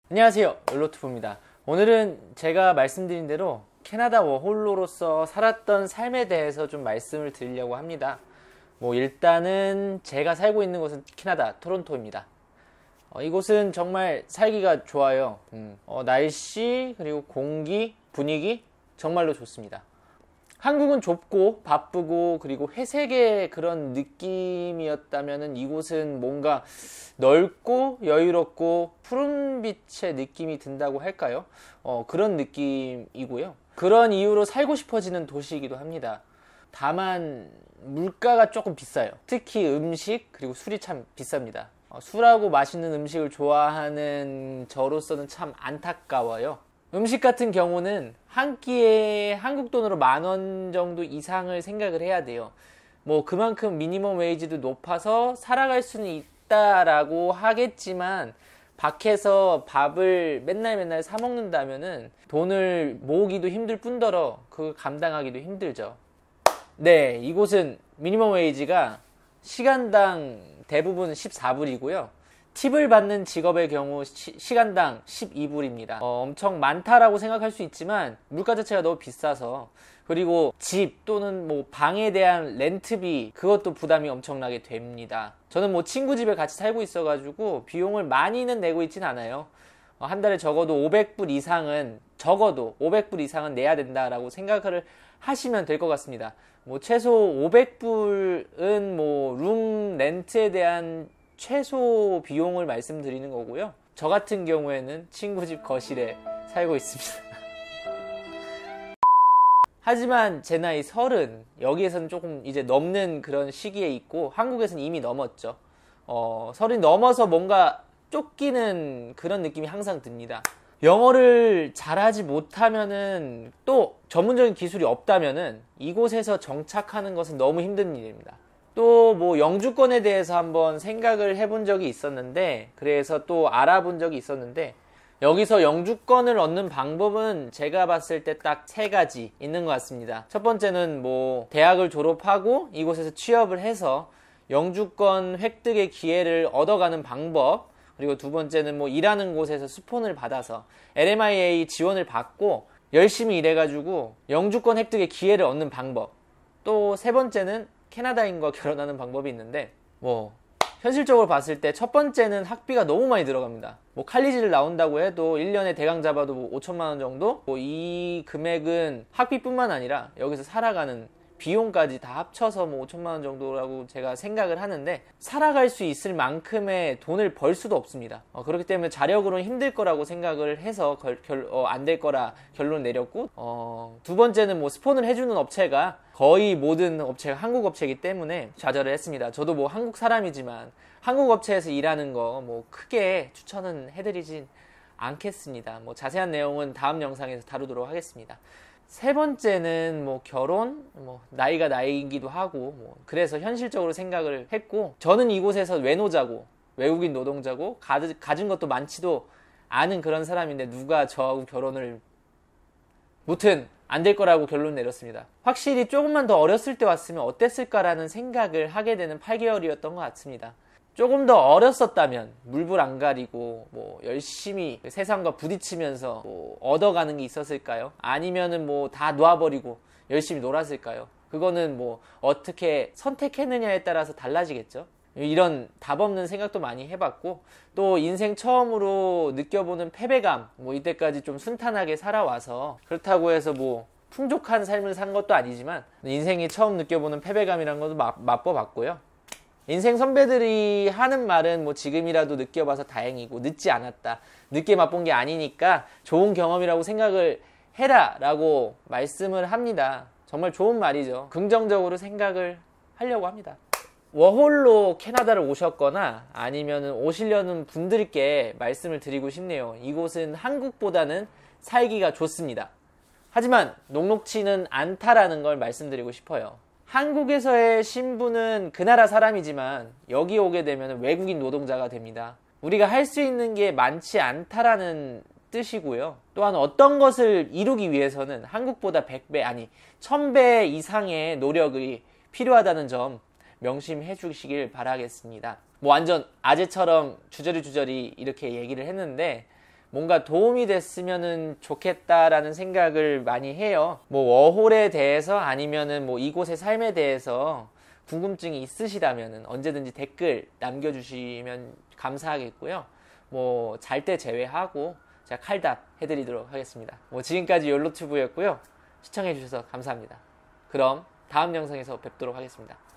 안녕하세요, 롤로투브입니다. 오늘은 제가 말씀드린 대로 캐나다 워홀로로서 살았던 삶에 대해서 좀 말씀을 드리려고 합니다. 일단은 제가 살고 있는 곳은 캐나다 토론토입니다. 이곳은 정말 살기가 좋아요. 날씨 그리고 공기 분위기 정말로 좋습니다. 한국은 좁고 바쁘고 그리고 회색의 그런 느낌이었다면 이곳은 뭔가 넓고 여유롭고 푸른빛의 느낌이 든다고 할까요? 그런 느낌이고요. 그런 이유로 살고 싶어지는 도시이기도 합니다. 다만 물가가 조금 비싸요. 특히 음식 그리고 술이 참 비쌉니다. 술하고 맛있는 음식을 좋아하는 저로서는 참 안타까워요. 음식 같은 경우는 한 끼에 한국 돈으로 10,000원 정도 이상을 생각을 해야 돼요. 그만큼 미니멈 웨이지도 높아서 살아갈 수는 있다라고 하겠지만 밖에서 밥을 맨날 사 먹는다면은 돈을 모으기도 힘들 뿐더러 그걸 감당하기도 힘들죠. 네, 이곳은 미니멈 웨이지가 시간당 대부분 14불이고요. 팁을 받는 직업의 경우 시간당 12불입니다. 엄청 많다라고 생각할 수 있지만 물가 자체가 너무 비싸서, 그리고 집 또는 방에 대한 렌트비 그것도 부담이 엄청나게 됩니다. 저는 친구 집에 같이 살고 있어가지고 비용을 많이는 내고 있진 않아요. 한 달에 적어도 500불 이상은 내야 된다라고 생각을 하시면 될 것 같습니다. 최소 500불은 룸 렌트에 대한 최소 비용을 말씀드리는 거고요. 저 같은 경우에는 친구 집 거실에 살고 있습니다. 하지만 제 나이 30, 여기에서는 조금 이제 넘는 그런 시기에 있고 한국에서는 이미 넘었죠. 30 넘어서 뭔가 쫓기는 그런 느낌이 항상 듭니다. 영어를 잘하지 못하면은, 또 전문적인 기술이 없다면은 이곳에서 정착하는 것은 너무 힘든 일입니다. 또 영주권에 대해서 한번 생각을 해본 적이 있었는데, 그래서 또 알아본 적이 있었는데, 여기서 영주권을 얻는 방법은 제가 봤을 때 딱 3가지 있는 것 같습니다. 첫 번째는 대학을 졸업하고 이곳에서 취업을 해서 영주권 획득의 기회를 얻어가는 방법, 그리고 두 번째는 일하는 곳에서 스폰을 받아서 LMIA 지원을 받고 열심히 일해가지고 영주권 획득의 기회를 얻는 방법, 또 세 번째는 캐나다인과 결혼하는 방법이 있는데, 현실적으로 봤을 때 첫 번째는 학비가 너무 많이 들어갑니다. 칼리지를 나온다고 해도 1년에 대강 잡아도 5천만 원 정도? 이 금액은 학비뿐만 아니라 여기서 살아가는 비용까지 다 합쳐서 5천만 원 정도라고 제가 생각을 하는데, 살아갈 수 있을 만큼의 돈을 벌 수도 없습니다. 그렇기 때문에 자력으로는 힘들 거라고 생각을 해서 안 될 거라 결론 내렸고, 두 번째는 스폰을 해주는 업체가 거의 모든 업체가 한국 업체이기 때문에 좌절을 했습니다. 저도 한국 사람이지만 한국 업체에서 일하는 거 크게 추천은 해드리진 않겠습니다. 자세한 내용은 다음 영상에서 다루도록 하겠습니다. 세 번째는 결혼, 나이가 나이기도 하고 그래서 현실적으로 생각을 했고, 저는 이곳에서 외노자고 외국인 노동자고 가진 것도 많지도 않은 그런 사람인데 누가 저하고 결혼을, 무튼 안 될 거라고 결론 내렸습니다. 확실히 조금만 더 어렸을 때 왔으면 어땠을까라는 생각을 하게 되는 8개월이었던 것 같습니다. 조금 더 어렸었다면 물불 안 가리고 열심히 세상과 부딪히면서 얻어가는 게 있었을까요? 아니면은 다 놓아버리고 열심히 놀았을까요? 그거는 어떻게 선택했느냐에 따라서 달라지겠죠. 이런 답 없는 생각도 많이 해봤고, 또 인생 처음으로 느껴보는 패배감, 이때까지 좀 순탄하게 살아와서 그렇다고 해서 풍족한 삶을 산 것도 아니지만 인생이 처음 느껴보는 패배감이라는 것도 맛봐봤고요. 인생 선배들이 하는 말은 지금이라도 느껴봐서 다행이고 늦지 않았다, 늦게 맛본 게 아니니까 좋은 경험이라고 생각을 해라 라고 말씀을 합니다. 정말 좋은 말이죠. 긍정적으로 생각을 하려고 합니다. 워홀로 캐나다를 오셨거나 아니면 오시려는 분들께 말씀을 드리고 싶네요. 이곳은 한국보다는 살기가 좋습니다. 하지만 녹록치는 않다라는 걸 말씀드리고 싶어요. 한국에서의 신분은 그 나라 사람이지만 여기 오게 되면 외국인 노동자가 됩니다. 우리가 할 수 있는 게 많지 않다라는 뜻이고요. 또한 어떤 것을 이루기 위해서는 한국보다 100배, 아니 1000배 이상의 노력이 필요하다는 점 명심해 주시길 바라겠습니다. 완전 아재처럼 주저리 이렇게 얘기를 했는데 뭔가 도움이 됐으면 좋겠다라는 생각을 많이 해요. 뭐 워홀에 대해서 아니면은 뭐 이곳의 삶에 대해서 궁금증이 있으시다면은 언제든지 댓글 남겨주시면 감사하겠고요. 뭐 잘 때 제외하고 제가 칼답 해드리도록 하겠습니다. 뭐 지금까지 욜로튜브였고요. 시청해주셔서 감사합니다. 그럼 다음 영상에서 뵙도록 하겠습니다.